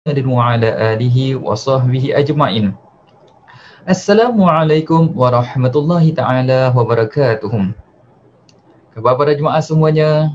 wa ala alihi wa sahbihi ajma'in. Assalamualaikum warahmatullahi ta'ala wabarakatuh. Khabar para jemaah semuanya?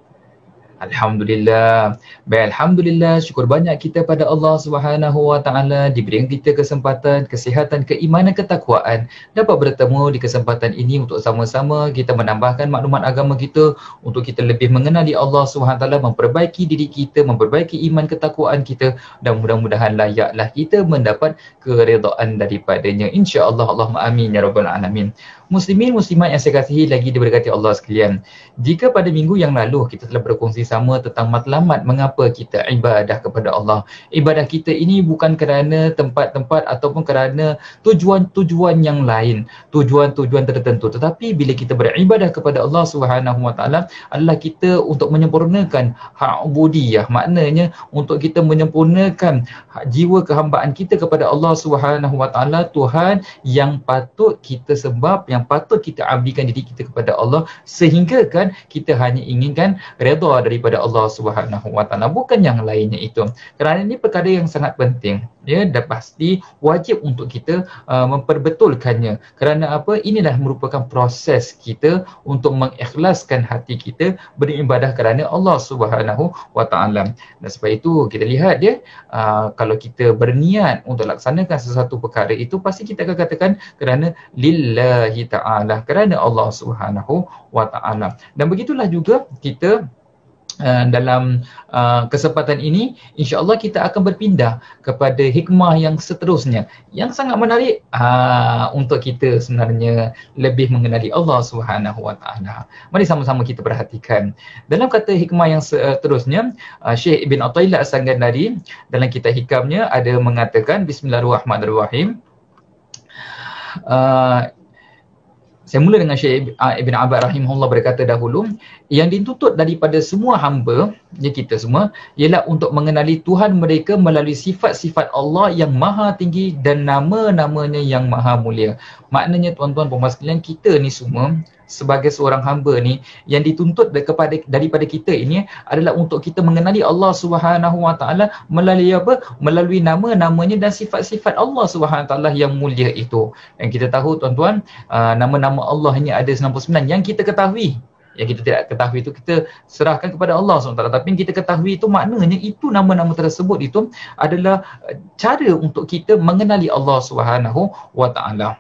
Alhamdulillah. Baik, alhamdulillah, syukur banyak kita pada Allah Subhanahu wa taala diberikan kita kesempatan, kesihatan, keimanan, ketakwaan dapat bertemu di kesempatan ini untuk sama-sama kita menambahkan maklumat agama kita, untuk kita lebih mengenali Allah Subhanahu wa taala, memperbaiki diri kita, memperbaiki iman ketakwaan kita, dan mudah-mudahan layaklah kita mendapat keredaan daripadanya, insya-Allah. Allahumma amin ya rabbal alamin. Muslimin muslimat yang saya kasihi lagi diberkati Allah sekalian. Jika pada minggu yang lalu kita telah berkongsi sama tentang matlamat mengapa kita ibadah kepada Allah. Ibadah kita ini bukan kerana tempat-tempat ataupun kerana tujuan-tujuan yang lain, tujuan-tujuan tertentu, tetapi bila kita beribadah kepada Allah Subhanahu wa taala adalah kita untuk menyempurnakan hak ubudiyah, maknanya untuk kita menyempurnakan jiwa kehambaan kita kepada Allah Subhanahu wa taala, Tuhan yang patut kita sembah, yang patut kita abdikan diri kita kepada Allah, sehingga kan kita hanya inginkan redha daripada Allah Subhanahu wa taala, bukan yang lainnya itu. Kerana ini perkara yang sangat penting, ya, dan pasti wajib untuk kita memperbetulkannya. Kerana apa? Inilah merupakan proses kita untuk mengikhlaskan hati kita beribadah kerana Allah Subhanahu wa taala. Dan sebab itu kita lihat dia, kalau kita berniat untuk laksanakan sesuatu perkara itu, pasti kita akan katakan kerana lillahi ta'ala, kerana Allah Subhanahu wa ta'ala. Dan begitulah juga kita dalam kesempatan ini, insya-Allah kita akan berpindah kepada hikmah yang seterusnya, yang sangat menarik untuk kita sebenarnya lebih mengenali Allah Subhanahu wa taala. Mari sama-sama kita perhatikan. Dalam kata hikmah yang seterusnya, Syekh Ibn Athaillah As-Sakandari dalam kitab hikamnya ada mengatakan, bismillahirrahmanirrahim. Saya mula dengan Syekh Ibn Abbas rahimahullah berkata dahulu, yang dituntut daripada semua hamba, ya kita semua, ialah untuk mengenali Tuhan mereka melalui sifat-sifat Allah yang maha tinggi dan nama-namanya yang maha mulia. Maknanya tuan-tuan puan-puan sekalian, kita ni semua sebagai seorang hamba ni, yang dituntut daripada kita ini adalah untuk kita mengenali Allah Subhanahu wa taala melalui apa? Melalui nama-namanya dan sifat-sifat Allah Subhanahu wa taala yang mulia itu. Dan kita tahu tuan-tuan, nama-nama Allah hanya ada 99 yang kita ketahui. Yang kita tidak ketahui itu kita serahkan kepada Allah SWT. Tapi yang kita ketahui itu maknanya itu nama-nama tersebut itu adalah cara untuk kita mengenali Allah Subhanahu wa taala.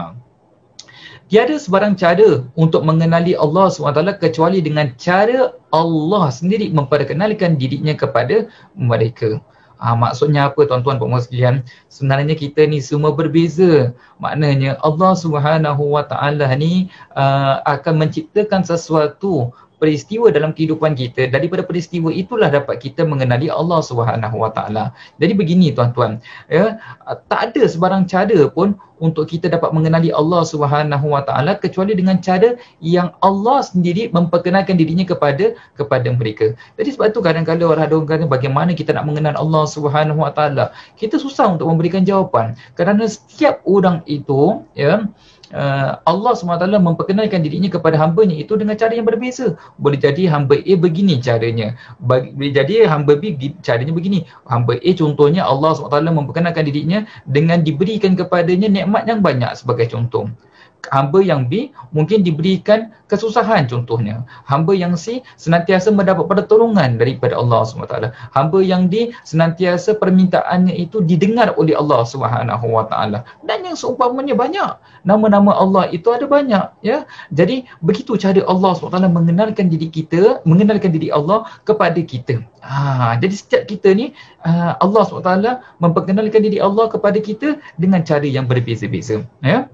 Tiada sebarang cara untuk mengenali Allah SWT kecuali dengan cara Allah sendiri memperkenalkan dirinya kepada mereka. Maksudnya apa tuan-tuan puan-puan sekalian? Sebenarnya kita ni semua berbeza. Maknanya Allah Subhanahu wa taala ni akan menciptakan sesuatu peristiwa dalam kehidupan kita. Daripada peristiwa itulah dapat kita mengenali Allah Subhanahu wa taala. Jadi begini tuan-tuan, ya, tak ada sebarang cara pun untuk kita dapat mengenali Allah Subhanahu wa taala kecuali dengan cara yang Allah sendiri memperkenalkan dirinya kepada mereka. Jadi sebab itu kadang-kadang orang ada orang kata bagaimana kita nak mengenal Allah Subhanahu wa taala. Kita susah untuk memberikan jawapan kerana setiap orang itu, ya, Allah SWT memperkenalkan dirinya kepada hambanya itu dengan cara yang berbeza. Boleh jadi hamba A begini caranya, boleh jadi hamba B caranya begini. Hamba A contohnya Allah SWT memperkenalkan dirinya dengan diberikan kepadanya nikmat yang banyak sebagai contoh. Hamba yang B mungkin diberikan kesusahan contohnya. Hamba yang C senantiasa mendapat pertolongan daripada Allah SWT. Hamba yang D senantiasa permintaannya itu didengar oleh Allah SWT. Dan yang seumpamanya banyak. Nama-nama Allah itu ada banyak, ya. Jadi begitu cara Allah SWT mengenalkan diri kita, mengenalkan diri Allah kepada kita. Jadi setiap kita ni Allah SWT memperkenalkan diri Allah kepada kita dengan cara yang berbeza-beza, ya.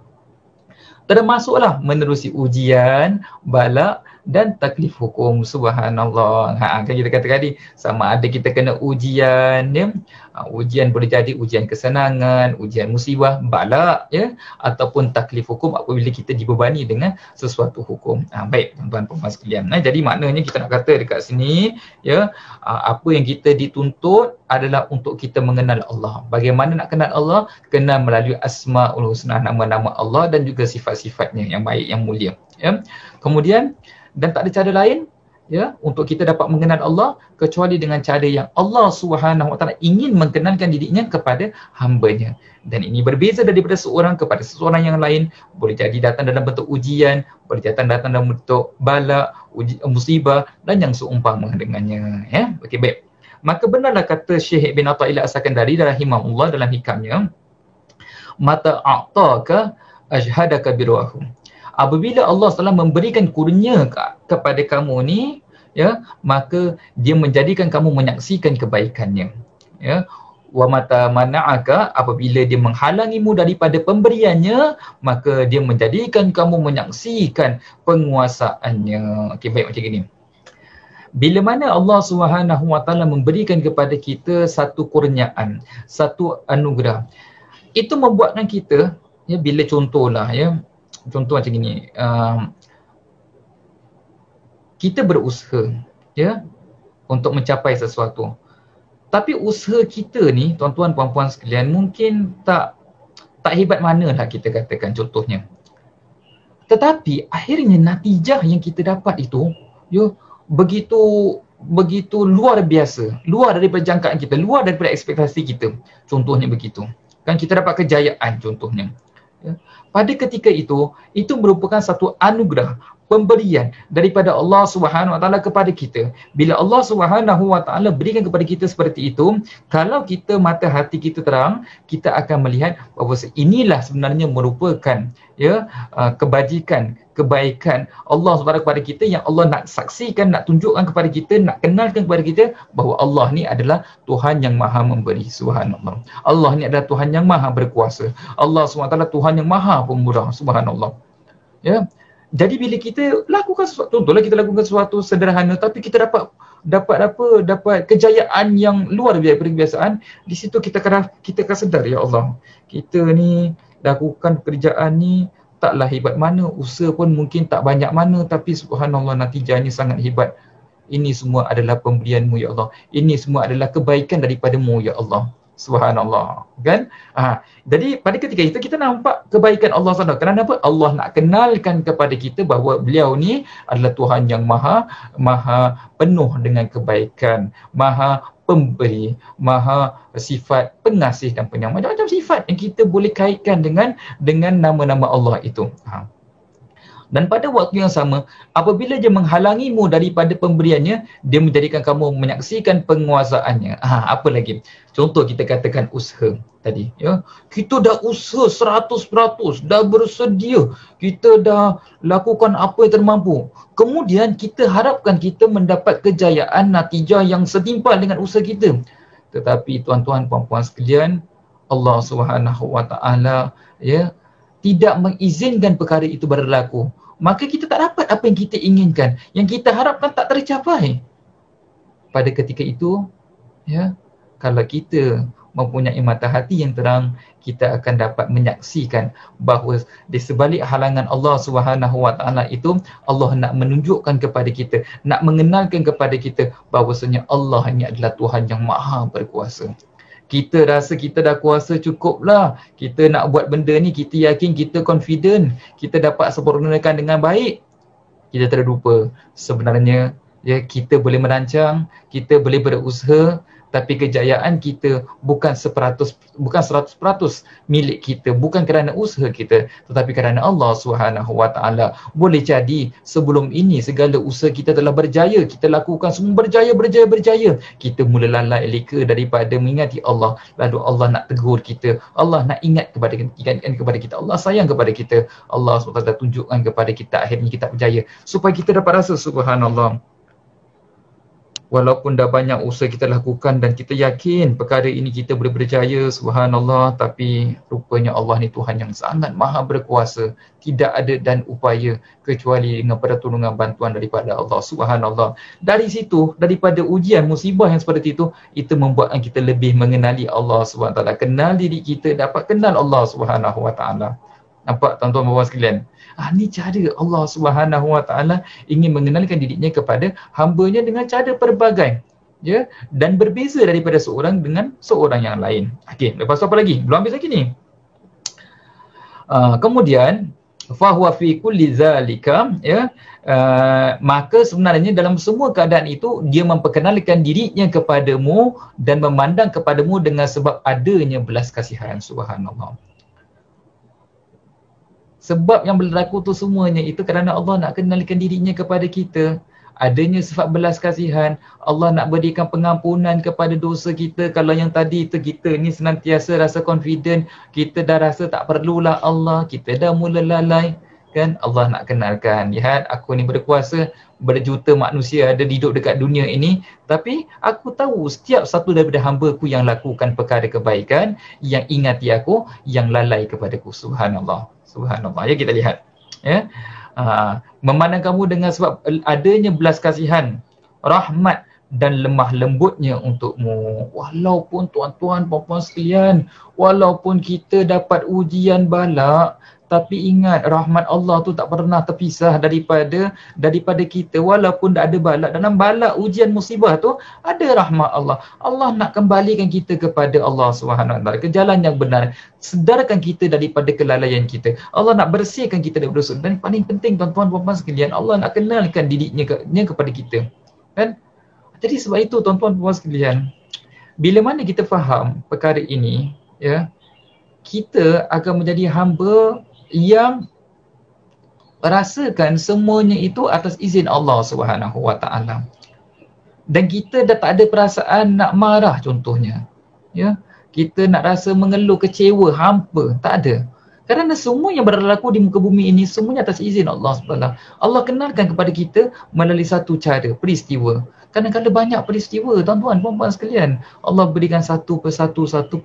Termasuklah menerusi ujian, bala dan taklif hukum. Subhanallah. Kan kita kata tadi, sama ada kita kena ujian, ya. Ujian boleh jadi ujian kesenangan, ujian musibah, bala, ya, ataupun taklif hukum apabila kita dibebani dengan sesuatu hukum. Baik tuan-tuan puan-puan sekalian. Jadi maknanya kita nak kata dekat sini, ya, apa yang kita dituntut adalah untuk kita mengenal Allah. Bagaimana nak kenal Allah? Kenal melalui Asmaul Husna, nama-nama Allah dan juga sifat-sifatnya yang baik, yang mulia, ya. Kemudian, dan tak ada cara lain ya, untuk kita dapat mengenal Allah kecuali dengan cara yang Allah Subhanahu Wa Taala ingin mengenalkan dirinya kepada hamba-Nya. Dan ini berbeza daripada seorang kepada seseorang yang lain. Boleh jadi datang dalam bentuk ujian, boleh datang dalam bentuk bala, musibah dan yang seumpama dengannya, ya. Okey, baik. Maka benarlah kata Syekh Ibn Athaillah As-Sakandari rahimahullah dalam hikamnya, mata a'taka ajhadaka birwahu. Apabila Allah telah memberikan kurnia kepada kamu ni, ya, maka dia menjadikan kamu menyaksikan kebaikannya, ya. Wa mata mana'aka, apabila dia menghalangimu daripada pemberiannya, maka dia menjadikan kamu menyaksikan penguasaannya. Okey, baik, macam gini. Bila mana Allah Subhanahu Wa Taala memberikan kepada kita satu kurniaan, satu anugerah, itu membuatkan kita, ya, bila contohlah, ya, contoh macam gini, kita berusaha, ya, untuk mencapai sesuatu. Tapi usaha kita ni, tuan-tuan puan-puan sekalian, mungkin tak hebat manalah kita katakan contohnya. Tetapi akhirnya natijah yang kita dapat itu, ya, begitu luar biasa, luar daripada jangkaan kita, luar daripada ekspektasi kita. Contohnya begitu. Kan kita dapat kejayaan contohnya. Ya. Pada ketika itu merupakan satu anugerah, pemberian daripada Allah Subhanahu Wa Taala kepada kita. Bila Allah Subhanahu Wa Taala berikan kepada kita seperti itu, kalau kita mata hati kita terang, kita akan melihat bahawa inilah sebenarnya merupakan, ya, kebajikan, kebaikan Allah Subhanahu kepada kita yang Allah nak saksikan, nak tunjukkan kepada kita, nak kenalkan kepada kita bahawa Allah ni adalah Tuhan yang Maha memberi. Subhanallah. Allah ni adalah Tuhan yang Maha berkuasa. Allah SWT Tuhan yang Maha pemurah. Subhanallah. Ya. Jadi bila kita lakukan sesuatu, contohlah kita lakukan sesuatu sederhana tapi kita dapat kejayaan yang luar daripada kebiasaan, di situ kita akan sedar, ya Allah, kita ni lakukan pekerjaan ni taklah hebat mana, usaha pun mungkin tak banyak mana, tapi subhanallah natijahnya sangat hebat. Ini semua adalah pemberian-Mu, ya Allah. Ini semua adalah kebaikan daripada-Mu, ya Allah. Subhanallah, kan? Jadi pada ketika itu kita nampak kebaikan Allah SWT. Kenapa? Allah nak kenalkan kepada kita bahawa beliau ni adalah Tuhan yang maha penuh dengan kebaikan, maha pemberi, maha sifat pengasih dan penyayang. Macam-macam sifat yang kita boleh kaitkan dengan nama-nama Allah itu. Dan pada waktu yang sama, apabila dia menghalangimu daripada pemberiannya, dia menjadikan kamu menyaksikan penguasaannya. Apa lagi? Contoh kita katakan usaha tadi, ya. Kita dah usaha 100%, dah bersedia, kita dah lakukan apa yang termampu. Kemudian kita harapkan kita mendapat kejayaan, natijah yang setimpal dengan usaha kita. Tetapi tuan-tuan puan-puan sekalian, Allah Subhanahu Wa Taala, ya, tidak mengizinkan perkara itu berlaku, maka kita tak dapat apa yang kita inginkan, yang kita harapkan tak tercapai. Pada ketika itu, ya, kalau kita mempunyai mata hati yang terang, kita akan dapat menyaksikan bahawa di sebalik halangan Allah Subhanahu Wa Taala itu, Allah nak menunjukkan kepada kita, nak mengenalkan kepada kita bahawasanya Allah ini adalah Tuhan yang Maha berkuasa. Kita rasa kita dah kuasa cukuplah, kita nak buat benda ni, kita yakin, kita confident, kita dapat sempurnakan dengan baik. Kita terlupa sebenarnya, ya, kita boleh merancang, kita boleh berusaha, tapi kejayaan kita bukan 100% milik kita, bukan kerana usaha kita, tetapi kerana Allah Subhanahu Wa Taala. Boleh jadi sebelum ini segala usaha kita telah berjaya, kita lakukan semua berjaya, kita mula lalai leka daripada mengingati Allah, lalu Allah nak tegur kita, Allah nak ingatkan kepada kita, Allah sayang kepada kita, Allah SWT tunjukkan kepada kita, akhirnya kita berjaya, supaya kita dapat rasa subhanallah, walaupun dah banyak usaha kita lakukan dan kita yakin perkara ini kita boleh berjaya, subhanallah, tapi rupanya Allah ni Tuhan yang sangat maha berkuasa. Tidak ada dan upaya kecuali dengan pertolongan bantuan daripada Allah, subhanallah. Dari situ, daripada ujian musibah yang seperti itu membuatkan kita lebih mengenali Allah SWT, kenal diri kita, dapat kenal Allah SWT. Nampak tuan-tuan dan puan sekalian? Ni cara Allah Subhanahu Wa Taala ingin mengenalkan dirinya kepada hamba-Nya dengan cara pelbagai, ya, dan berbeza daripada seorang dengan seorang yang lain. Okey, lepas tu apa lagi? Belum habis lagi ni. Kemudian fahuwa fi kulli zalika, ya, maka sebenarnya dalam semua keadaan itu dia memperkenalkan dirinya kepadamu dan memandang kepadamu dengan sebab adanya belas kasihan. Subhanallah. Sebab yang berlaku tu semuanya itu kerana Allah nak kenalkan dirinya kepada kita. Adanya sifat belas kasihan, Allah nak berikan pengampunan kepada dosa kita. Kalau yang tadi itu kita ni senantiasa rasa confident, kita dah rasa tak perlulah Allah, kita dah mula lalai, kan? Allah nak kenalkan, lihat aku ni berkuasa, berjuta manusia ada hidup dekat dunia ini, tapi aku tahu setiap satu daripada hamba-Ku yang lakukan perkara kebaikan, yang ingati aku, yang lalai kepadaku. Subhanallah. Subhanallah. Ya, kita lihat, ya. Memandang kamu dengan sebab adanya belas kasihan, rahmat dan lemah lembutnya untukmu. Walaupun tuan-tuan, puan-puan sekalian, walaupun kita dapat ujian bala, tapi ingat rahmat Allah tu tak pernah terpisah daripada kita. Walaupun dah ada bala, dalam bala ujian musibah tu ada rahmat Allah. Allah nak kembalikan kita kepada Allah SWT, ke jalan yang benar, sedarkan kita daripada kelalaian kita. Allah nak bersihkan kita daripada dosa. Dan paling penting tuan-tuan puan-puan sekalian, Allah nak kenalkan dirinya kepada kita, kan? Jadi sebab itu tuan-tuan puan-puan sekalian, bila mana kita faham perkara ini, ya, kita akan menjadi hamba yang rasakan semuanya itu atas izin Allah SWT. Dan kita dah tak ada perasaan nak marah contohnya, ya. Kita nak rasa mengeluh, kecewa, hampa, tak ada. Kerana semua yang berlaku di muka bumi ini semuanya atas izin Allah SWT. Allah kenalkan kepada kita melalui satu cara, peristiwa. Kadang-kadang banyak peristiwa tuan-tuan puan-puan sekalian. Allah berikan satu persatu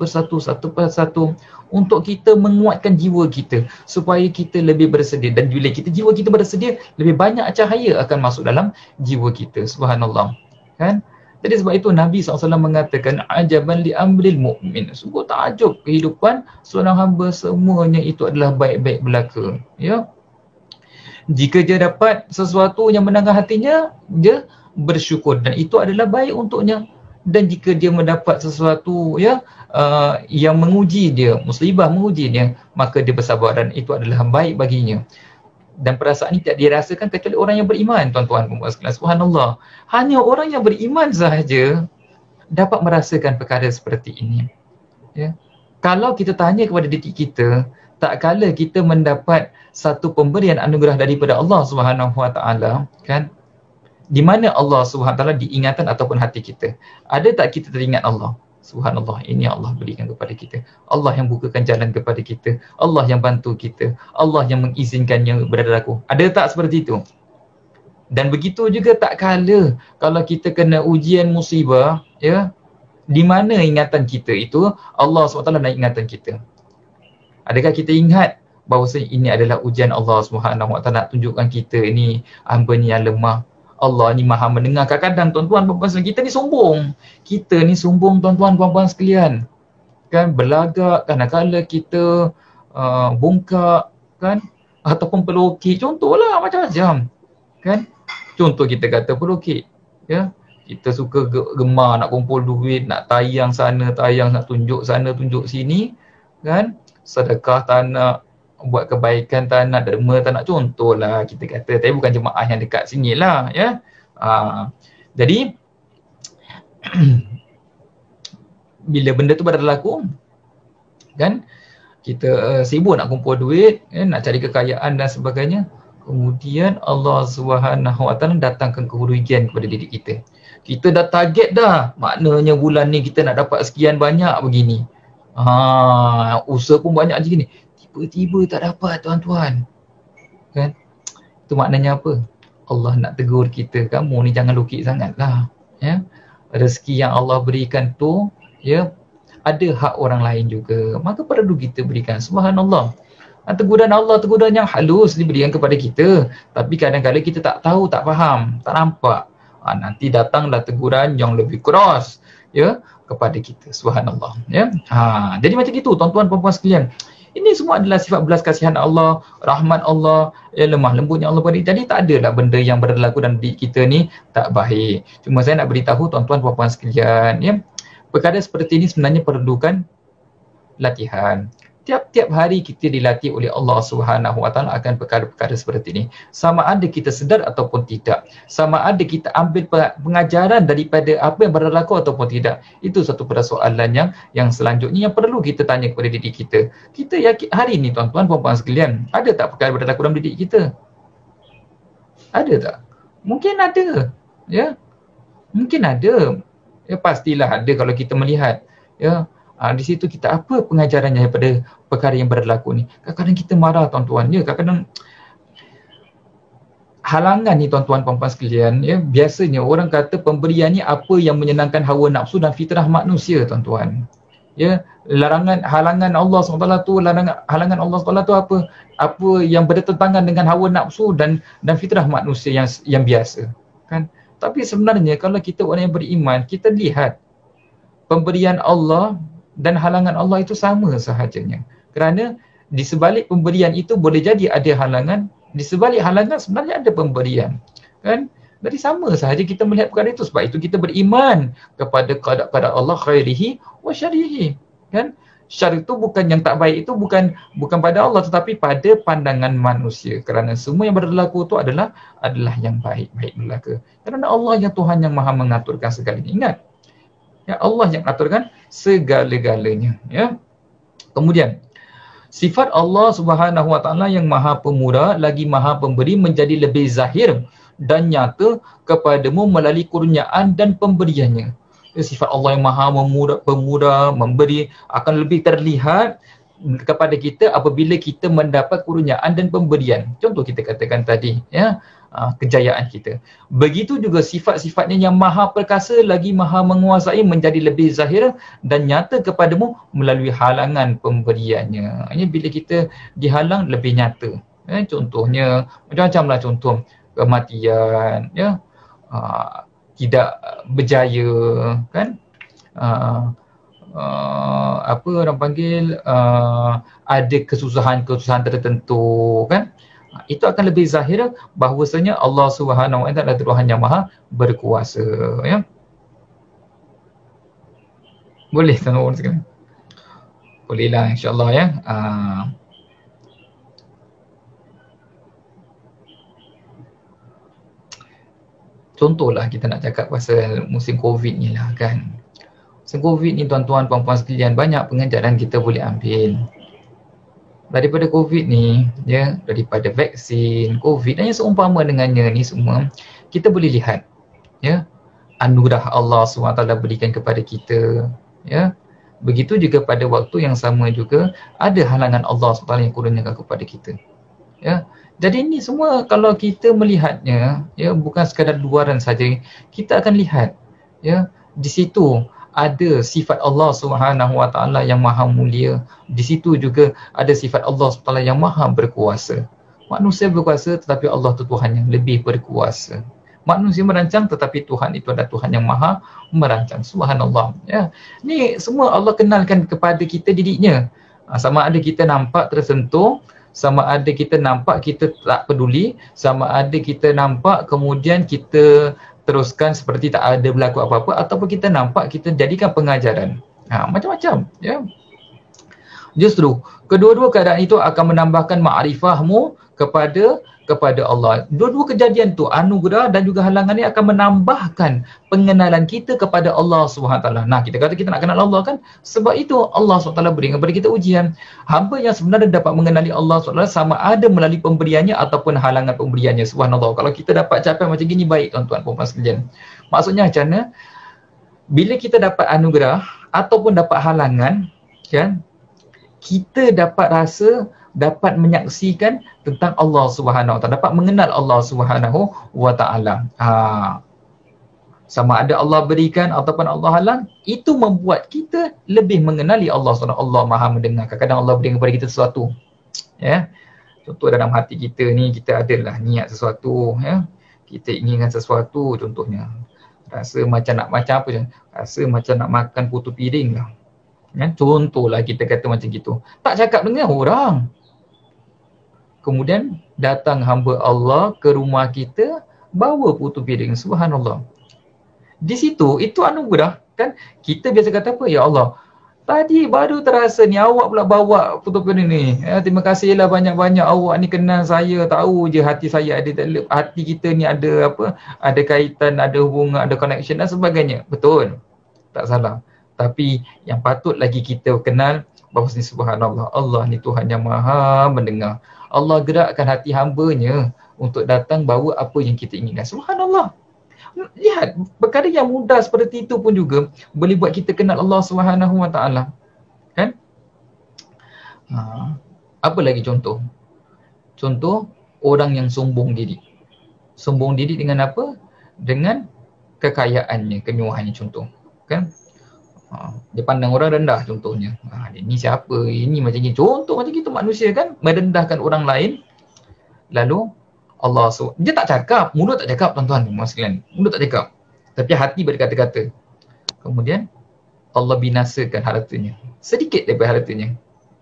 untuk kita menguatkan jiwa kita supaya kita lebih bersedia. Dan bila jiwa kita bersedia, lebih banyak cahaya akan masuk dalam jiwa kita. Subhanallah, kan? Jadi sebab itu Nabi SAW mengatakan, ajaban li amril mu'min, sungguh takjub kehidupan seorang hamba, semuanya itu adalah baik-baik belaka, ya. Jika dia dapat sesuatu yang menangah hatinya, dia bersyukur dan itu adalah baik untuknya. Dan jika dia mendapat sesuatu, ya, yang menguji dia, musibah menguji dia, maka dia bersabar dan itu adalah baik baginya. Dan perasaan ini tidak dirasakan kecuali orang yang beriman, tuan-tuan puan-puan sekalian. Subhanallah. Hanya orang yang beriman sahaja dapat merasakan perkara seperti ini, ya. Kalau kita tanya kepada diri kita, tak kala kita mendapat satu pemberian anugerah daripada Allah SWT, kan? Di mana Allah SWT diingatan ataupun hati kita, ada tak kita teringat Allah? Subhanallah, ini Allah berikan kepada kita. Allah yang bukakan jalan kepada kita. Allah yang bantu kita. Allah yang mengizinkannya berlaku. Ada tak seperti itu? Dan begitu juga tak kala kalau kita kena ujian musibah, ya, di mana ingatan kita itu Allah SWT nak ingatan kita. Adakah kita ingat bahawa ini adalah ujian Allah SWT nak tunjukkan kita ini hamba ni yang lemah. Allah ni maha mendengar. Kadang-kadang tuan-tuan puan-puan sekalian, kita ni sombong. Kita ni sombong tuan-tuan puan-puan sekalian, kan? Berlagak, kadang-kadang kita bongkak, kan? Ataupun pelukik, contohlah macam-macam, kan? Contoh kita kata pelukik, ya. Kita suka gemar nak kumpul duit, nak tayang sana, tayang, nak tunjuk sana, tunjuk sini, kan? Sedekah tak nak, buat kebaikan tak nak, derma tak nak, contohlah kita kata. Tapi bukan jemaah yang dekat sini lah, ya. Jadi bila benda tu berlaku, kan, kita sibuk nak kumpul duit, nak cari kekayaan dan sebagainya. Kemudian Allah SWT datangkan kerugian kepada diri kita. Kita dah target dah, maknanya bulan ni kita nak dapat sekian banyak begini. Usaha pun banyak je gini, tiba-tiba tak dapat tuan-tuan, kan? Itu maknanya apa? Allah nak tegur kita, kamu ni jangan lukik sangat lah, ya. Rezeki yang Allah berikan tu, ya, ada hak orang lain juga, maka perlu kita berikan. Subhanallah. Teguran Allah, teguran yang halus diberikan kepada kita, tapi kadang-kadang kita tak tahu, tak faham, tak nampak. Nanti datanglah teguran yang lebih keras, ya, kepada kita. Subhanallah, ya. Jadi macam itu tuan-tuan puan-puan sekalian. Ini semua adalah sifat belas kasihan Allah, rahmat Allah, ya, lemah lembutnya Allah beri. Jadi tak adalah benda yang berlaku dalam diri kita ni tak baik. Cuma saya nak beritahu tuan-tuan puan-puan sekalian, ya, perkara seperti ini sebenarnya perlukan latihan. Tiap-tiap hari kita dilatih oleh Allah Subhanahu Wa Taala akan perkara-perkara seperti ini. Sama ada kita sedar ataupun tidak. Sama ada kita ambil pengajaran daripada apa yang berlaku ataupun tidak. Itu satu persoalan yang selanjutnya yang perlu kita tanya kepada diri kita. Kita yakin hari ini tuan-tuan puan-puan sekalian, ada tak perkara berlaku dalam diri kita? Ada tak? Mungkin ada. Ya. Mungkin ada. Ya pastilah ada kalau kita melihat. Ya. Di situ kita apa pengajarannya daripada perkara yang berlaku ni. Kadang-kadang kita marah tuan-tuan, ya, kadang-kadang halangan ni tuan-tuan puan-puan sekalian, ya, biasanya orang kata pemberian ni apa yang menyenangkan hawa nafsu dan fitrah manusia tuan-tuan. Ya, halangan Allah SWT tu, halangan Allah SWT tu apa? Apa yang bertentangan dengan hawa nafsu dan fitrah manusia yang biasa, kan? Tapi sebenarnya kalau kita orang yang beriman, kita lihat pemberian Allah dan halangan Allah itu sama sahajanya. Kerana di sebalik pemberian itu boleh jadi ada halangan, di sebalik halangan sebenarnya ada pemberian. Kan? Jadi sama sahaja kita melihat perkara itu. Sebab itu kita beriman kepada qada Allah khairihi wa syarihi. Kan? Syar itu bukan yang tak baik, itu bukan pada Allah tetapi pada pandangan manusia. Kerana semua yang berlaku itu adalah yang baik belaka. Kerana Allah yang Tuhan yang Maha mengaturkan segalanya. Ingat. Ya, Allah yang aturkan segala-galanya, ya. Kemudian sifat Allah Subhanahu Wa Taala yang Maha Pemurah lagi Maha Pemberi menjadi lebih zahir dan nyata kepadamu melalui kurniaan dan pemberiannya. Ya, sifat Allah yang Maha Pemurah memberi akan lebih terlihat kepada kita apabila kita mendapat kurniaan dan pemberian. Contoh kita katakan tadi, ya, kejayaan kita. Begitu juga sifat-sifatnya yang Maha Perkasa lagi Maha Menguasai menjadi lebih zahir dan nyata kepadamu melalui halangan pemberiannya. Ini bila kita dihalang lebih nyata. Contohnya macam-macamlah contoh, kematian, ya, tidak berjaya, kan? Apa orang panggil, ada kesusahan tertentu, kan? Itu akan lebih zahir bahawasanya Allah Subhanahu Wa Taala adalah Tuhan yang Maha berkuasa, ya. Boleh tuan-tuan sekalian? Bolehlah insya-Allah, ya. Contohlah kita nak cakap pasal musim Covid ni lah, kan. Musim Covid ni tuan-tuan puan-puan sekalian, banyak pengajaran kita boleh ambil daripada Covid ni, ya, daripada vaksin Covid dan yang seumpama dengannya ni semua, kita boleh lihat, ya, anugerah Allah SWT berikan kepada kita, ya. Begitu juga pada waktu yang sama juga ada halangan Allah SWT yang kurniakan kepada kita, ya. Jadi ini semua kalau kita melihatnya, ya, bukan sekadar luaran saja, kita akan lihat, ya, di situ ada sifat Allah Subhanahu Wa Taala yang Maha Mulia. Di situ juga ada sifat Allah SWT yang Maha Berkuasa. Manusia berkuasa tetapi Allah itu Tuhan yang lebih berkuasa. Manusia merancang tetapi Tuhan itu adalah Tuhan yang Maha merancang. Subhanallah, ya. Ni semua Allah kenalkan kepada kita dirinya. Sama ada kita nampak tersentuh, sama ada kita nampak kita tak peduli, sama ada kita nampak kemudian kita teruskan seperti tak ada berlaku apa-apa, ataupun kita nampak kita jadikan pengajaran. Macam-macam, ya. Justru kedua-dua keadaan itu akan menambahkan ma'rifahmu kepada Allah. Dua-dua kejadian tu, anugerah dan juga halangan ni akan menambahkan pengenalan kita kepada Allah SWT. Nah, kita kata kita nak kenal Allah, kan? Sebab itu Allah SWT beri kepada kita ujian. Hamba yang sebenarnya dapat mengenali Allah SWT sama ada melalui pemberiannya ataupun halangan pemberiannya. Subhanallah. Kalau kita dapat capai macam gini, baik tuan-tuan puan-puan sekalian. Maksudnya macam mana? Bila kita dapat anugerah ataupun dapat halangan, kan, kita dapat rasa, dapat menyaksikan tentang Allah Subhanahu Wa Taala, dapat mengenal Allah Subhanahu Wa Taala. Sama ada Allah berikan ataupun Allah halang, itu membuat kita lebih mengenali Allah Subhanahu. Allah Maha mendengar. Kadang-kadang Allah berikan kepada kita sesuatu, ya. Contoh dalam hati kita ni, kita adalah niat sesuatu, ya. Kita inginkan sesuatu, contohnya rasa macam nak macam apa je, rasa macam nak makan putu piring lah. Ya, contohlah kita kata macam gitu. Tak cakap dengan orang. Kemudian datang hamba Allah ke rumah kita, bawa putu piring. Subhanallah. Di situ, itu anugerah, kan? Kita biasa kata apa? Ya Allah, Tadi baru terasa ni awak pula bawa fotokopi ni. Terima kasihlah banyak-banyak awak ni kenal saya, tahu je hati saya ada, hati kita ni ada apa? Ada kaitan, ada hubungan, ada connection dan sebagainya. Betul. Tak salah. Tapi yang patut lagi kita kenal bahawa subhanallah, Allah ni Tuhan yang maha mendengar. Allah gerakkan hati hamba-Nya untuk datang bawa apa yang kita inginkan. Subhanallah. Lihat, perkara yang mudah seperti itu pun juga boleh buat kita kenal Allah Subhanahu Wa Taala. Kan? Apa lagi contoh? Contoh orang yang sombong diri. Sombong diri dengan apa? Dengan kekayaannya, kemewahannya contoh. Kan? Dia pandang orang rendah contohnya. Dia ni siapa? Ini macam ni. Contoh macam kita manusia kan merendahkan orang lain. Lalu Allah dia tak cakap, mulut tak cakap tuan-tuan sekalian. Mulut tak cakap. Tapi hati berkata-kata. Kemudian Allah binasakan hartanya. Sedikit daripada hartanya.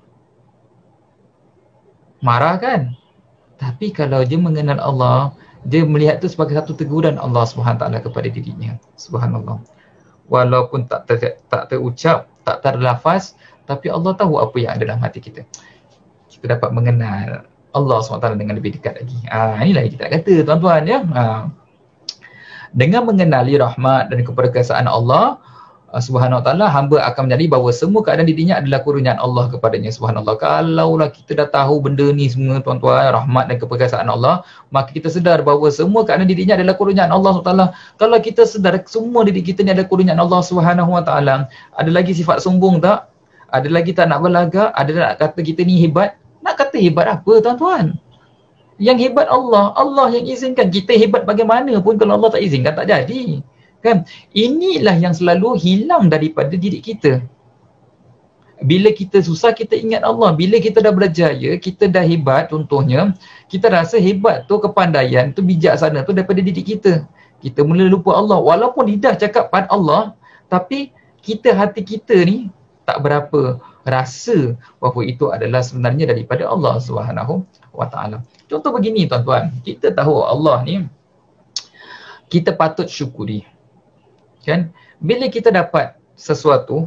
Marah kan? Tapi kalau dia mengenal Allah, dia melihat itu sebagai satu teguran Allah SWT kepada dirinya. Subhanallah. Walaupun tak terucap, tak terlafaz, tapi Allah tahu apa yang ada dalam hati kita. Kita dapat mengenal Allah SWT dengan lebih dekat lagi. Inilah yang kita nak kata tuan-tuan ya. Dengan mengenali rahmat dan keperkasaan Allah Subhanahu Wa Taala, hamba akan menyadari bahawa semua keadaan dirinya adalah kurniaan Allah kepadanya. Subhanallah. Kalaulah kita dah tahu benda ni semua tuan-tuan, rahmat dan keperkasaan Allah, maka kita sedar bahawa semua keadaan dirinya adalah kurniaan Allah SWT. Kalau kita sedar semua diri kita ni adalah kurniaan Allah Subhanahu Wa Taala, ada lagi sifat sombong tak? Ada lagi tak nak berlagak? Ada nak kata kita ni hebat? Nak kata hebat apa tuan-tuan? Yang hebat Allah. Allah yang izinkan. Kita hebat bagaimanapun kalau Allah tak izinkan tak jadi. Kan? Inilah yang selalu hilang daripada diri kita. Bila kita susah, kita ingat Allah. Bila kita dah berjaya, kita dah hebat contohnya, kita rasa hebat tu, kepandaian tu, bijaksana tu daripada diri kita. Kita mula lupa Allah. Walaupun lidah cakap pada Allah, tapi hati kita ni tak berapa rasa bahawa itu adalah sebenarnya daripada Allah Subhanahu Wa Taala. Contoh begini tuan-tuan, kita tahu Allah ni kita patut syukuri. Kan? Bila kita dapat sesuatu,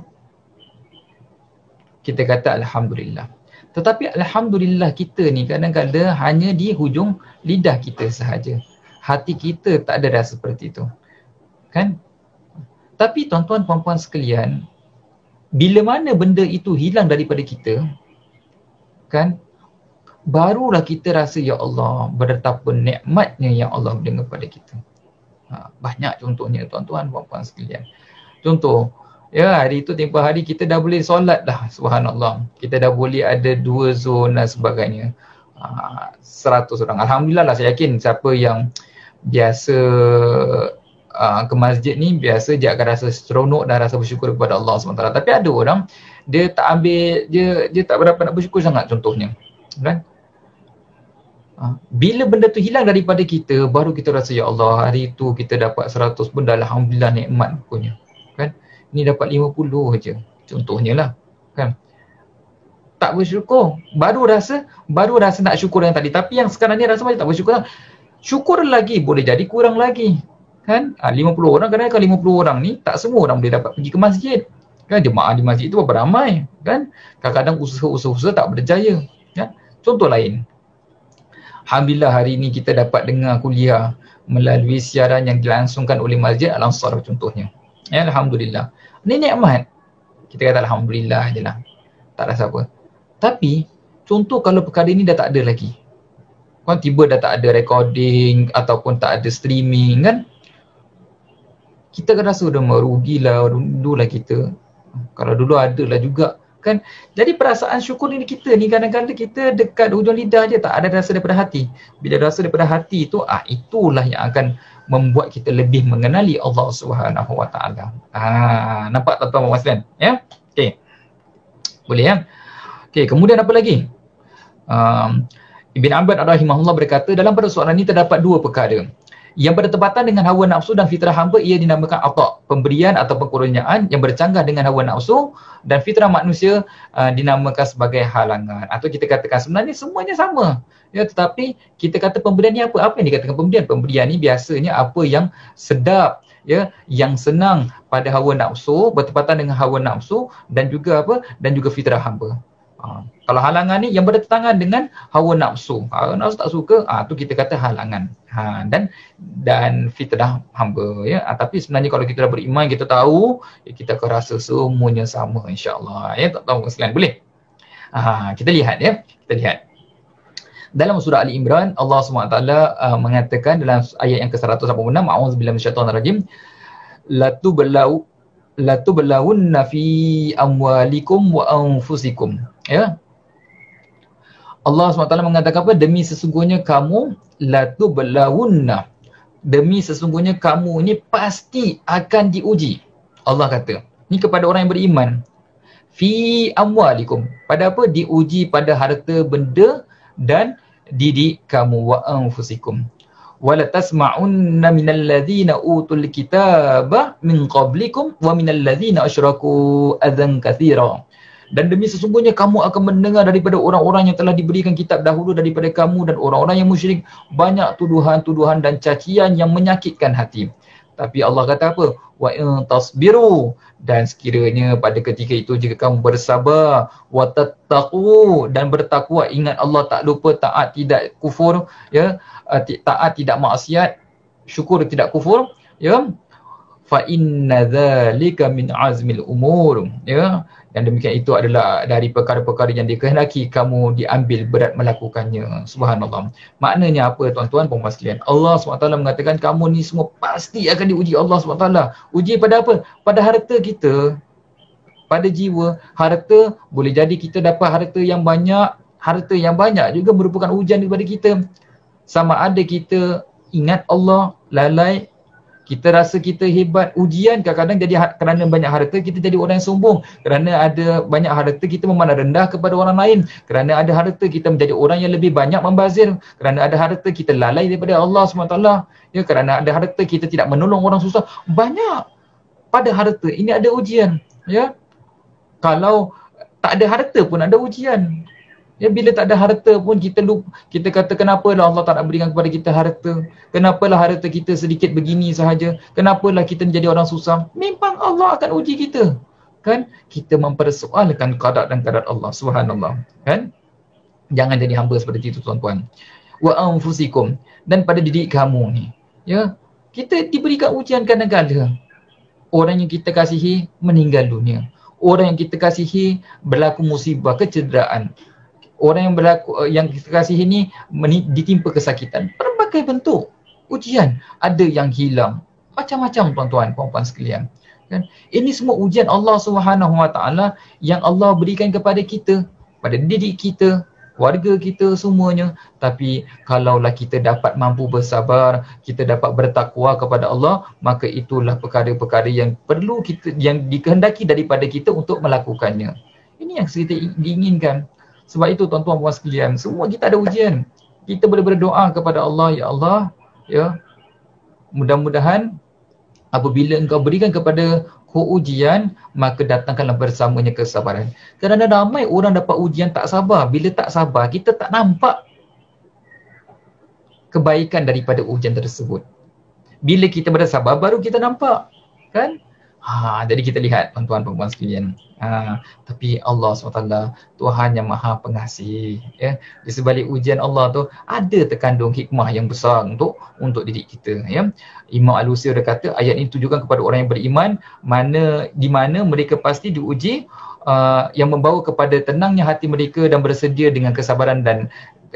kita kata alhamdulillah. Tetapi alhamdulillah kita ni kadang-kadang hanya di hujung lidah kita sahaja. Hati kita tak ada rasa seperti itu. Kan? Tapi tuan-tuan puan-puan sekalian, bila mana benda itu hilang daripada kita, kan? Barulah kita rasa ya Allah, betapa nikmatnya yang Allah berikan kepada kita. Banyak contohnya tuan-tuan puan-puan sekalian. Contoh, ya hari itu tempoh hari kita dah boleh solat dah, subhanallah. Kita dah boleh ada 2 zon dan sebagainya. 100 orang. Alhamdulillah lah, saya yakin siapa yang biasa ke masjid ni biasa dia akan rasa seronok dan rasa bersyukur kepada Allah SWT. Tapi ada orang dia tak ambil, dia tak berapa nak bersyukur sangat contohnya. Kan? Bila benda tu hilang daripada kita, baru kita rasa ya Allah, hari tu kita dapat 100 benda, alhamdulillah nikmat punya. Kan? Ni dapat 50 aja contohnya lah. Kan? Tak bersyukur, baru rasa nak syukur yang tadi. Tapi yang sekarang ni rasa macam tak bersyukur. Syukur lagi, boleh jadi kurang lagi. Kan? 50 orang, kadang-kadang 50 orang ni tak semua orang boleh dapat pergi ke masjid. Kan? Jemaah di masjid itu berapa ramai. Kan? Kadang-kadang usaha-usaha tak berjaya. Kan? Contoh lain, alhamdulillah hari ini kita dapat dengar kuliah melalui siaran yang dilangsungkan oleh Masjid Al-Ansar contohnya. Ya, alhamdulillah. Ini nikmat. Kita kata alhamdulillah je lah. Tak rasa apa. Tapi contoh kalau perkara ini dah tak ada lagi. Kan tiba dah tak ada recording ataupun tak ada streaming kan. Kita kan rasa dah merugilah, dululah kita. Kalau dulu ada lah juga. Kan? Jadi perasaan syukur ni kita ni kadang-kadang kita dekat hujung lidah je, tak ada rasa daripada hati. Bila rasa daripada hati itu, itulah yang akan membuat kita lebih mengenali Allah Subhanahu Wa Taala. Nampak tuan-tuan dan puan ya? Okey. Boleh ya? Okey, kemudian apa lagi? Ibn Abbas rahimahullah berkata, dalam persoalan ini terdapat 2 perkara. Yang bertepatan dengan hawa nafsu dan fitrah hamba ia dinamakan ata, pemberian atau kurniaan yang bercanggah dengan hawa nafsu, dan fitrah manusia dinamakan sebagai halangan. Atau kita katakan sebenarnya semuanya sama. Ya, tetapi kita kata pemberian ni apa? Apa yang dikatakan pemberian? Pemberian ni biasanya apa yang sedap, ya, yang senang pada hawa nafsu, bertepatan dengan hawa nafsu dan juga apa? Dan juga fitrah hamba. Kalau halangan ni yang bertentangan dengan hawa nafsu. Hawa nafsu tak suka, tu kita kata halangan. Dan fitrah hamba, ya. Tapi sebenarnya kalau kita dah beriman, kita tahu, ya, kita akan rasa semuanya sama, insya-Allah. Ya, tak tahu sekalian, boleh? Kita lihat, ya. Kita lihat. Dalam surah Ali Imran, Allah SWT mengatakan dalam ayat yang ke-186, A'udzubillahi minasyaitonirrajim, latublaunna fi amwalikum wa anfusikum. Ya. Allah SWT mengatakan apa? Demi sesungguhnya kamu, latublaunna, demi sesungguhnya kamu ini pasti akan diuji. Allah kata, ni kepada orang yang beriman. Fi amwalikum, pada apa? Diuji pada harta benda dan diri kamu, wa anfusikum. Wala tasma'unna minal ladzina utul kitaba min qablikum wa minal ladzina asyraku adzan katsira. Dan demi sesungguhnya kamu akan mendengar daripada orang-orang yang telah diberikan kitab dahulu daripada kamu dan orang-orang yang musyrik banyak tuduhan-tuduhan dan cacian yang menyakitkan hati. Tapi Allah kata apa? Wa in tasbiru, dan sekiranya pada ketika itu jika kamu bersabar, wa tattaqu, dan bertakwa, ingat Allah, tak lupa, taat tidak kufur, ya, taat tidak maksiat, syukur tidak kufur, ya, fa inna dzalika min azmil umur, ya. Dan demikian itu adalah dari perkara-perkara yang dikehendaki kamu diambil berat melakukannya. Subhanallah. Maknanya apa, tuan-tuan, puan-puan sekalian? Allah SWT mengatakan kamu ni semua pasti akan diuji Allah SWT. Uji pada apa? Pada harta kita, pada jiwa. Harta, boleh jadi kita dapat harta yang banyak. Harta yang banyak juga merupakan ujian daripada kita. Sama ada kita ingat Allah, lalai, kita rasa kita hebat. Ujian kadang-kadang jadi kerana banyak harta kita jadi orang yang sombong. Kerana ada banyak harta kita memandang rendah kepada orang lain. Kerana ada harta kita menjadi orang yang lebih banyak membazir. Kerana ada harta kita lalai daripada Allah SWT. Ya, kerana ada harta kita tidak menolong orang susah. Banyak pada harta ini ada ujian. Ya, kalau tak ada harta pun ada ujian. Ya, bila tak ada harta pun kita kata kenapalah Allah tak nak berikan kepada kita harta. Kenapalah harta kita sedikit begini sahaja. Kenapalah kita menjadi orang susah. Memang Allah akan uji kita. Kan? Kita mempersoalkan qada dan qadar Allah. Subhanallah. Kan? Jangan jadi hamba seperti itu, tuan-tuan. Wa anfusikum, dan pada diri kamu ni. Ya, kita diberikan ujian kadang-kadang. Orang yang kita kasihi meninggal dunia. Orang yang kita kasihi berlaku musibah, kecederaan. Orang yang kita kasihi ini ditimpa kesakitan. Berbagai bentuk ujian. Ada yang hilang. Macam-macam, tuan-tuan, puan-puan sekalian. Kan? Ini semua ujian Allah SWT yang Allah berikan kepada kita, pada diri kita, keluarga kita, semuanya. Tapi kalaulah kita dapat mampu bersabar, kita dapat bertakwa kepada Allah, maka itulah perkara-perkara yang perlu kita, yang dikehendaki daripada kita untuk melakukannya. Ini yang kita diinginkan. Sebab itu, tuan-tuan, puan sekalian, semua kita ada ujian. Kita boleh berdoa kepada Allah, ya Allah, ya, mudah-mudahan apabila engkau berikan kepada ku ujian, maka datangkanlah bersamanya kesabaran. Kerana ramai orang dapat ujian tak sabar. Bila tak sabar, kita tak nampak kebaikan daripada ujian tersebut. Bila kita bersabar, baru kita nampak. Kan? Jadi kita lihat, tuan-tuan, puan-puan sekalian. Tapi Allah SWT, Tuhan yang Maha Pengasih, ya. Di sebalik ujian Allah tu ada terkandung hikmah yang besar untuk diri kita, ya. Imam Al-Alusi berkata ayat ini ditujukan kepada orang yang beriman, di mana mereka pasti diuji, yang membawa kepada tenangnya hati mereka dan bersedia dengan kesabaran dan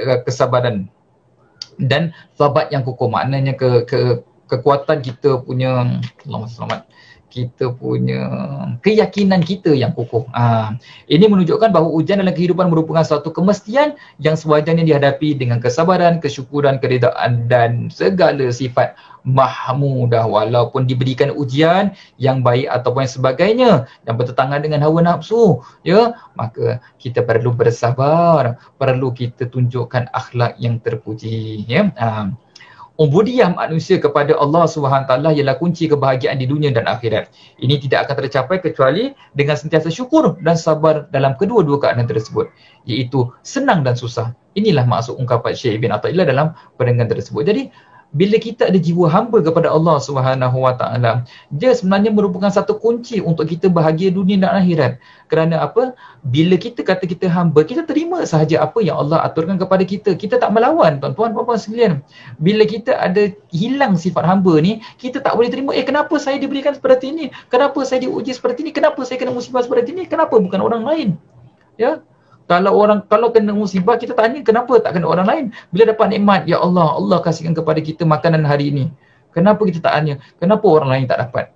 sabat yang kukuh. Maknanya kekuatan kita punya, Allah selamat, kita punya keyakinan kita yang kukuh. Ini menunjukkan bahawa ujian dalam kehidupan merupakan suatu kemestian yang sewajarnya dihadapi dengan kesabaran, kesyukuran, keredaan dan segala sifat mahmudah. Walaupun diberikan ujian yang baik ataupun yang sebagainya yang bertentangan dengan hawa nafsu, ya, maka kita perlu bersabar, perlu kita tunjukkan akhlak yang terpuji, ya. Ubudiyah manusia kepada Allah SWT ialah kunci kebahagiaan di dunia dan akhirat. Ini tidak akan tercapai kecuali dengan sentiasa syukur dan sabar dalam kedua-dua keadaan tersebut, iaitu senang dan susah. Inilah maksud ungkapan Syekh Ibn Athaillah dalam perenggan tersebut. Jadi bila kita ada jiwa hamba kepada Allah SWT, dia sebenarnya merupakan satu kunci untuk kita bahagia dunia dan akhirat. Kerana apa? Bila kita kata kita hamba, kita terima sahaja apa yang Allah aturkan kepada kita. Kita tak melawan, tuan-tuan, puan-puan sekalian. Bila kita ada hilang sifat hamba ni, kita tak boleh terima, kenapa saya diberikan seperti ini? Kenapa saya diuji seperti ini? Kenapa saya kena musibah seperti ini? Kenapa bukan orang lain? Ya? Kalau kena musibah, kita tanya kenapa tak kena orang lain. Bila dapat nikmat, ya Allah, Allah kasihkan kepada kita makanan hari ini. Kenapa kita tak tanya, kenapa orang lain tak dapat?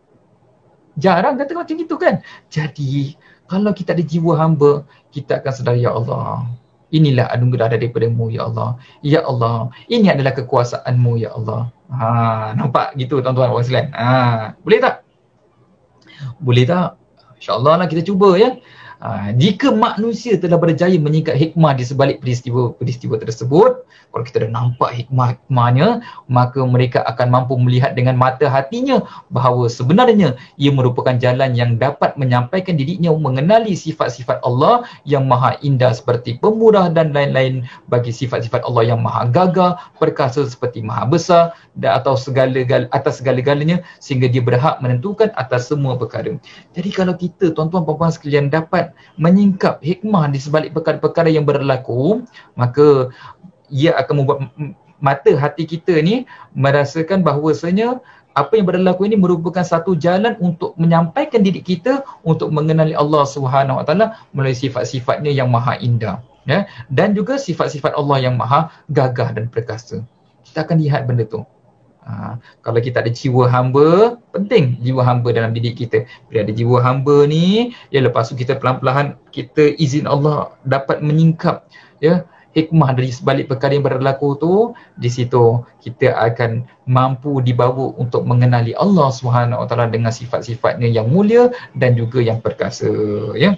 Jarang kata macam itu kan. Jadi, kalau kita ada jiwa hamba, kita akan sedar, ya Allah, inilah anugerah daripada-Mu, ya Allah. Ya Allah, ini adalah kekuasaan-Mu, ya Allah. Nampak gitu tuan-tuan puan sekalian. Boleh tak? Boleh tak? InsyaAllah lah kita cuba ya. Jika manusia telah berjaya menyingkat hikmah di sebalik peristiwa tersebut, kalau kita dah nampak hikmahnya, maka mereka akan mampu melihat dengan mata hatinya bahawa sebenarnya ia merupakan jalan yang dapat menyampaikan dirinya mengenali sifat-sifat Allah yang maha indah seperti pemurah dan lain-lain, bagi sifat-sifat Allah yang maha gagah, perkasa seperti maha besar dan atas segala-galanya, sehingga dia berhak menentukan atas semua perkara. Jadi kalau kita, tuan-tuan puan-puan sekalian, dapat menyingkap hikmah di sebalik perkara-perkara yang berlaku, maka ia akan membuat mata hati kita ni merasakan bahawasanya apa yang berlaku ini merupakan satu jalan untuk menyampaikan diri kita untuk mengenali Allah SWT melalui sifat-sifatnya yang maha indah, ya, dan juga sifat-sifat Allah yang maha gagah dan perkasa. Kita akan lihat benda tu. Kalau kita ada jiwa hamba, penting jiwa hamba dalam diri kita. Bila ada jiwa hamba ni, ya, lepas tu kita pelan-pelan kita izin Allah dapat menyingkap, ya, hikmah dari sebalik perkara yang berlaku tu. Di situ kita akan mampu dibawa untuk mengenali Allah SWT dengan sifat-sifatnya yang mulia dan juga yang perkasa, ya.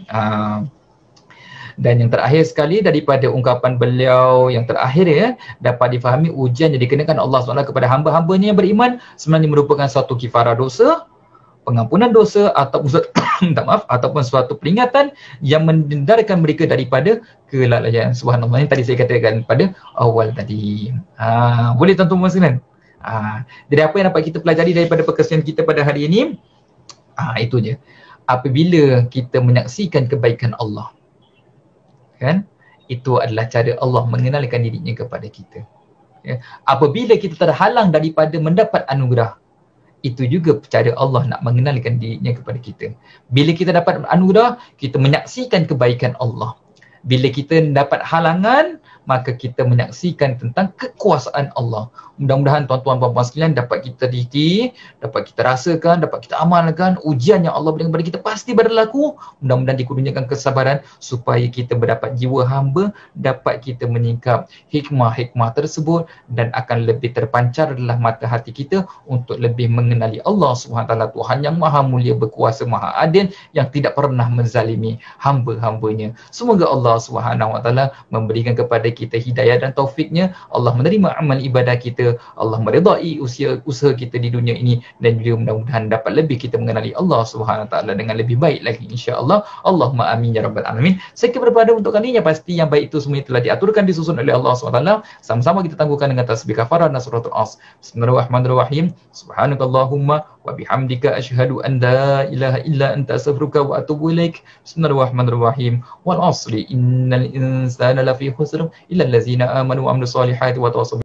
Dan yang terakhir sekali daripada ungkapan beliau yang terakhir, ya, dapat difahami ujian yang dikenakan Allah SWT kepada hamba-hambanya yang beriman sebenarnya merupakan suatu kifarah dosa, pengampunan dosa, ataupun suatu peringatan yang mendendarkan mereka daripada kelalaian. Subhanallah, yang tadi saya katakan pada awal tadi. Boleh tuan-tuan sekalian? Jadi apa yang dapat kita pelajari daripada perkongsian kita pada hari ini? Itu je. Apabila kita menyaksikan kebaikan Allah, kan, itu adalah cara Allah mengenalkan dirinya kepada kita, ya. Apabila kita terhalang daripada mendapat anugerah, itu juga cara Allah nak mengenalkan dirinya kepada kita. Bila kita dapat anugerah, kita menyaksikan kebaikan Allah. Bila kita dapat halangan, maka kita menyaksikan tentang kekuasaan Allah. Mudah-mudahan tuan-tuan puan-puan sekalian dapat kita teliti, dapat kita rasakan, dapat kita amalkan ujian yang Allah berikan kepada kita pasti berlaku. Mudah-mudahan dikurniakan kesabaran supaya kita mendapat jiwa hamba, dapat kita menyingkap hikmah-hikmah tersebut dan akan lebih terpancar dalam mata hati kita untuk lebih mengenali Allah SWT, Tuhan yang maha mulia, berkuasa, maha adil, yang tidak pernah menzalimi hamba-hambanya. Semoga Allah SWT memberikan kepada kita hidayah dan taufiknya. Allah menerima amal ibadah kita, Allah meridai usaha kita di dunia ini, dan juga mudah-mudahan dapat lebih kita mengenali Allah SWT dengan lebih baik lagi, insya-Allah. Allahumma amin ya rabbal alamin. Sekian daripada untuk kali ini, yang pasti yang baik itu semua telah diaturkan, disusun oleh Allah SWT. Sama-sama kita tangguhkan dengan tasbih kafarah dan suratul As. Bismillahirrahmanirrahim. Subhanakallahumma wa bihamdika asyhadu an la ilaha illa anta astaghfiruka wa atubu ilaik. Bismillahirrahmanirrahim. Wal 'asri innal insana lafi khusr illa allazina amanu wa amilus solihati wa tawassaw